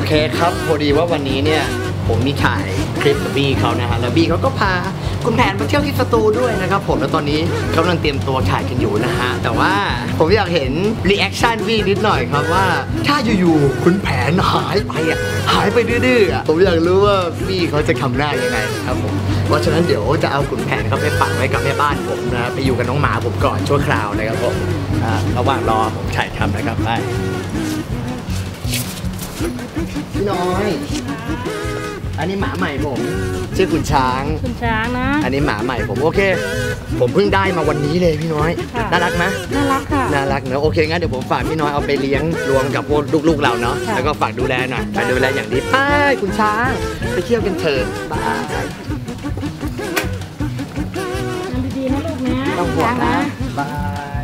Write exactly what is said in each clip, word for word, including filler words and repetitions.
เคครับพอดีว่าวันนี้เนี่ยผมมีถ่ายคลิปกับบี้เขานะฮะแล้วบี้เขาก็พาคุณแผนมาเที่ยวที่สตูด้วยนะครับผมแล้วตอนนี้กำลังเตรียมตัวถ่ายกันอยู่นะฮะแต่ว่าผมอยากเห็นรีแอคชั่นบี้นิดหน่อยครับว่าถ้าอยู่ๆคุณแผนหายไปอ่ะหายไปดื้อๆผมอยากรู้ว่าบี้เขาจะทำหน้ายังไงครับผมเพราะฉะนั้นเดี๋ยวจะเอาคุณแผนเขาไปปักไว้กับแม่บ้านผมนะไปอยู่กับน้องหมาผมก่อนชั่วคราวนะครับผมระหว่างรอผมถ่ายทำนะครับไปพี่น้อยอันนี้หมาใหม่ผมชื่อคุณช้างคุณช้างนะอันนี้หมาใหม่ผมโอเคผมเพิ่งได้มาวันนี้เลยพี่น้อยน่ารักไหมน่ารักค่ะน่ารักเนอะโอเคงั้นเดี๋ยวผมฝากพี่น้อยเอาไปเลี้ยงรวมกับพวกลูกๆเราเนาะแล้วก็ฝากดูแลหน่อยฝากดูแลอย่างดีไปคุณช้างไปเที่ยวกันเถอะบายทำดีๆนะลูกนะต้องห่วงนะบาย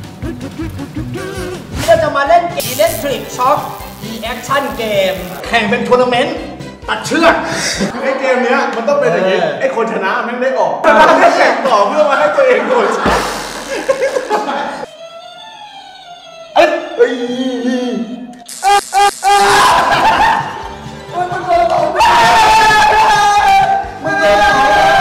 เราจะมาเล่นเกม Electric Shock Reaction เกมแข่งเป็นทัวร์นาเมนต์ตัดเชือกไอ้เกมเนี้ยมันต้องเป็นอย่างนี้ไอ้คนชนะมันได้ออกมันได้แข่งต่อเพื่อมาให้ตัวเองโดนชนะเอ้ยเอ้ยมันโดนต่อมันโดนต่อ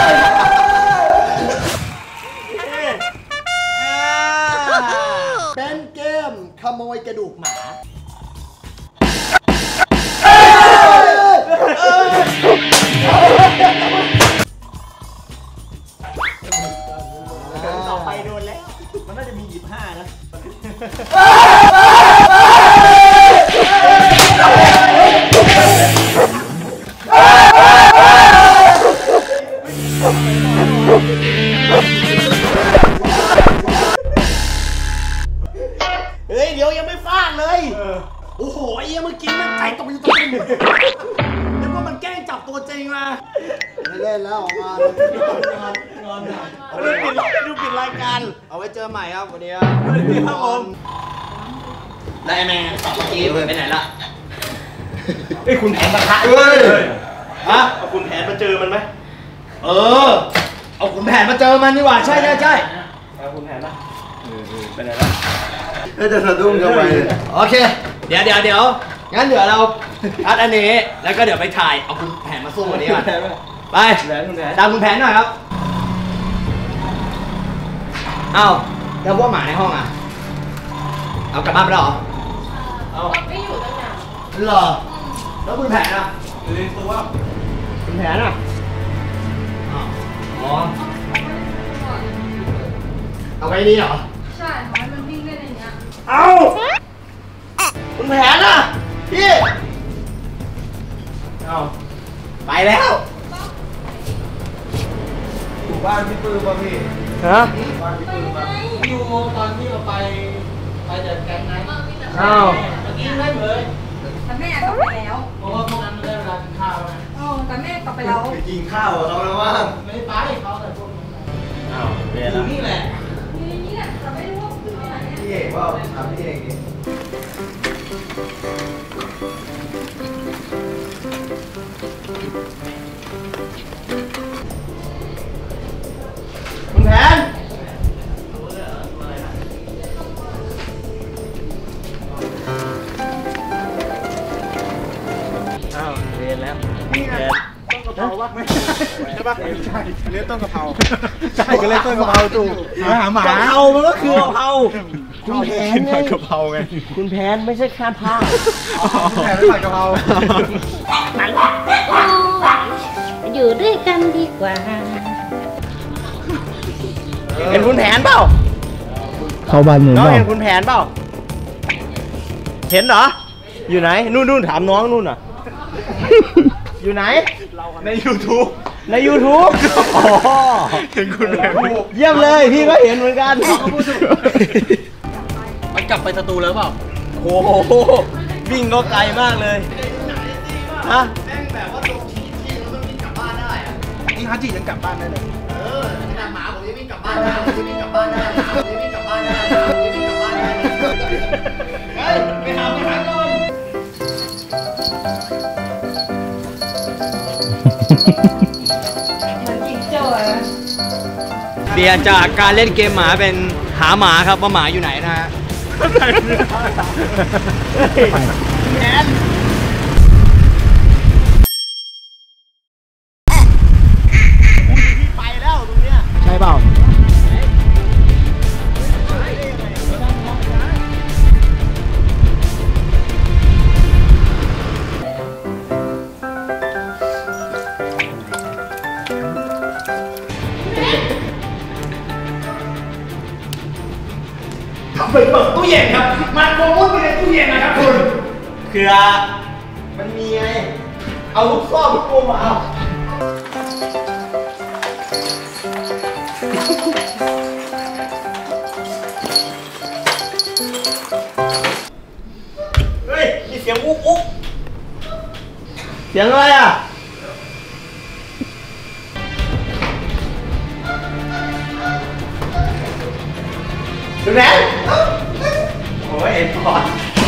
เป็นเกมขโมยกระดูกหมาต่อไปโดนแล้วมันน่าจะมียี่สิบห้านะเฮ้ยเดี๋ยวยังไม่ฟาดเลยโอ้โหไอ้เมื่อกี้มันใจตกอยู่ตรงนี้นึกว่ามันแกล้งจับตัวจริงมาไม่เล่นแล้วออกมางอนดูปิดดูปิดรายการเอาไว้เจอใหม่ครับวันนี้ครับผมได้แม่เมื่อกี้ไปไหนละไอ้คุณแผนมาคะเลยฮะเอาคุณแผนมาเจอมันไหมเออเอาคุณแผนมาเจอมันดีกว่าใช่ใช่ใช่เอาคุณแผนละไปไหนละน่าจะสะดุ้งกันไปโอเคเดี๋ยวเดี๋ยวเดี๋ยวงั้นเดี๋ยวเราอัดอันนี้แล้วก็เดี๋ยวไปถ่ายเอาคุณแผนมาสู้วันนี้ก่อนไปตามคุณแผนหน่อยครับเอ้าแล้วพวกหมาในห้องอ่ะเอากลับบ้านไปแล้วเหรอเอาไม่อยู่ตั้งนานเหรอแล้วคุณแผนอ่ะอยู่ในตัวคุณแผนอ่ะอ๋อเอาไว้นี่เหรอใช่เพราะมันวิ่งได้ในนี้เอาคุณแผนอ่ะพี่เอาไปแล้วอยู่บ้านพี่ปื้มป่ะพี่ฮะบ้านพี่ปื้มป่ะอยู่ตอนที่เราไปไปเดินแก๊งไนท์อ้าวเมื่อกี้ได้เลยแต่แม่กลับไปแล้วเพราะว่าพวกนั้นไม่ได้เวลากินข้าวนะอ๋อแต่แม่กลับไปแล้วไปกินข้าวกับเขาแล้วว่าไม่ได้ไปเขาแต่พวกนั้นอ้าวอยู่นี่แหละอยู่นี่แหละแต่ไม่รู้ว่าอยู่ที่ไหนพี่เอกว่าถามพี่เอกดิคุณแผนอ้าวเรียนแล้วนี่ไงต้นกะเพราวะใช่ปะใช่เรียกต้นกะเพราใช่ก็เรียกต้นกะเพราถูกหาหมากะเพรามันก็คือกะเพราคุณแผนไงกะเพราไงคุณแผนไม่ใช่ข้ามผ้าคุณแผนไม่ใส่กะเพราอยู่ด้วยกันดีกว่าเห็นคุณแผนเปล่าเข้าบ้านหนูน้องเห็นคุณแผนเปล่าเห็นเหรออยู่ไหนนู่นนู่นถามน้องนู่นอ่ะอยู่ไหนใน ยูทูบ ใน ยูทูบ อ๋อเห็นคุณแผนเยี่ยมเลยพี่ก็เห็นเหมือนกันมันกลับไปสตูแล้วเปล่าโอ้โหวิ่งก็ไกลมากเลยฮะแม่งแบบว่าตรงชี้ที่แล้วมันวิ่งกลับบ้านได้อะนี่ฮัจิยังกลับบ้านได้เลยเออขนาดหมาผมยังวิ่งกลับบ้านได้ผมยังวิ่งกลับบ้านได้หมาผมยังวิ่งกลับบ้านได้หมาผมยังวิ่งกลับบ้านได้เฮ้ยไปหาไปหาก่อนเบียร์จากการเล่นเกมหมาเป็นหาหมาครับว่าหมาอยู่ไหนนะฮะแอนเปิดตู้เย็นครับมันโกงมุดไปในตู้เย็นนะครับคุณคือมันมีไงเอาลูกซ่อมลูกโป่งมาเอาเฮ้ยมีเสียงอุ๊กอุ๊กเสียงอะไรอ่ะดูแลโอ้ยเอ็นพอด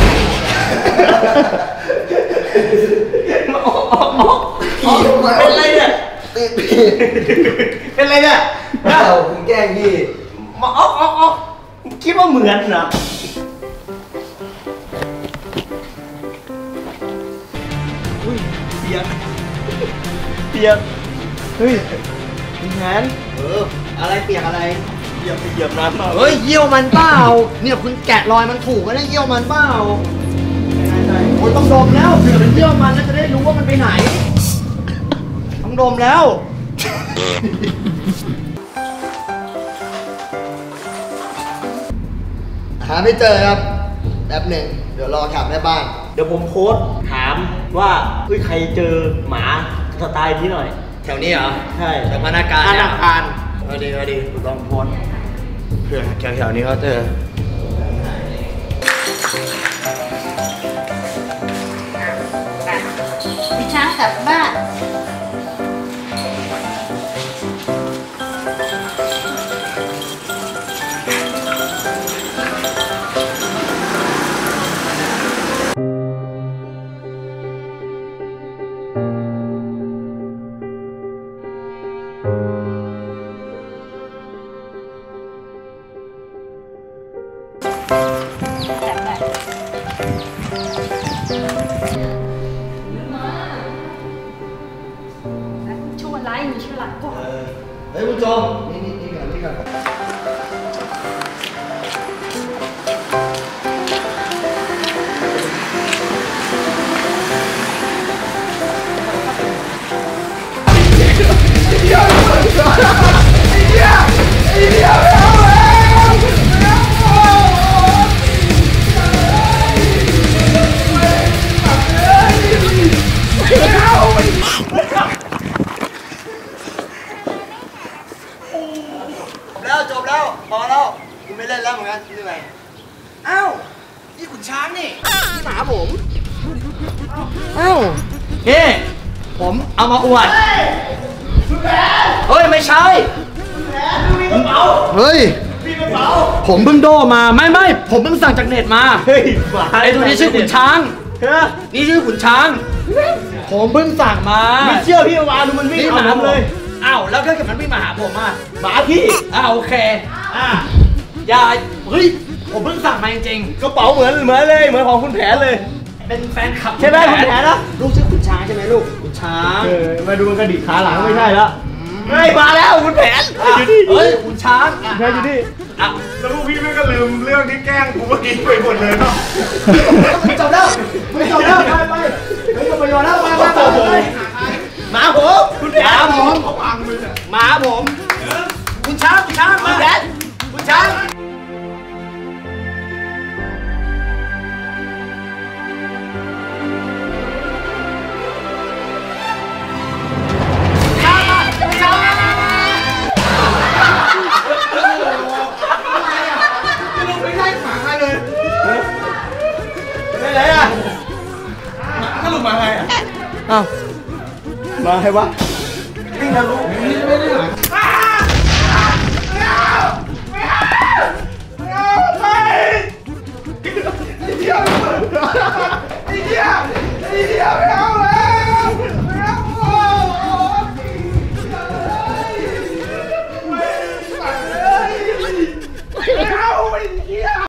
มาออกออกออกเป็นไรเนี่ยติดพี่เป็นไรเนี่ยเอ้าผมแกล้งพี่มาออกออกออกคิดว่าเหมือนเหรออุ้ยเปียกเปียกเฮ้ยคุณแทนเอออะไรเปียกอะไรเหยียบเหยียบน้ำมาเฮ้ยเยี่ยวมันเปล่าเนี่ยคุณแกะรอยมันถูกไหมเนี่ยเยี่ยวมันเปล่าโอ้ยต้องดมแล้วเผื่อเป็นเยี่ยวมันแล้วจะได้รู้ว่ามันไปไหนต้องดมแล้วหาไม่เจอครับแป๊บหนึ่งเดี๋ยวรอถามแม่บ้านเดี๋ยวผมโพสต์ถามว่าเฮ้ยใครเจอหมาสไตล์นี้หน่อยแถวนี้เหรอใช่แถวพนักงานพนักงานพอดีพอดีลองโพสต์เผื่อแถวๆนี้เขาเจอพี่ช้างกลับบ้านชั่วร้ายมีฉลาดกว่าเฮ้ยคุณโจนี่นี่นี่กันนี่กันแล้วจบแล้วพอแล้วคุณไม่เล่นแล้วเหมือนกันเหนื่อยอ้าวนี่ขุนช้างนี่นี่หมาผมอ้าวนี่ผมเอามาอวดเฮ้ยไม่ใช่พี่เป๋าเฮ้ยพี่เป๋าผมเพิ่งโดมาไม่ไม่ผมเพิ่งสั่งจากเน็ตมาเฮ้ยไอ้ตัวนี้ชื่อขุนช้างนี่ชื่อขุนช้างผมเพิ่งสั่งมาไม่เชื่อพี่วาดูมันวิ่งหาเลยอ้าวแล้วถ้าเกิดมันวิ่งมาหาผมอ่ะหมาพี่อ้าวโอเคอ่ะอย่าเฮ้ยผมเพิ่งสั่งมาจริงๆกระเป๋าเหมือนเหมือนเลยเหมือนของคุณแผนเลยเป็นแฟนคลับใช่ไหมคุณแผนนะลูกชื่อขุนช้างใช่ไหมลูกขุนช้างเออมาดูมันกระดิกขาหลังไม่ใช่แล้วเฮ้ยมาแล้วคุณแผนอยู่นี่เฮ้ยขุนช้างแผนอยู่นี่อ่ะแล้วพวกพี่ไม่ก็ลืมเรื่องที่แกล้งกูเมื่อกี้ไปหมดเลยเนาะไม่จบแล้วไม่จบแล้วไปไปไม่จบประโยชน์แล้วไปไปไปหมาผมคุณแผนผมหมาผมคุณช้างคุณช้างมาแผนคุณช้างอะไรอ่ะก็ลุกมาไงอ่ะอ้าวมาให้วะนี่นะลูกไม่ได้หรอไม่เอาไม่เอาไม่เอาไปไอ้เดียวไอ้เดียวไอ้เดียวไม่เอา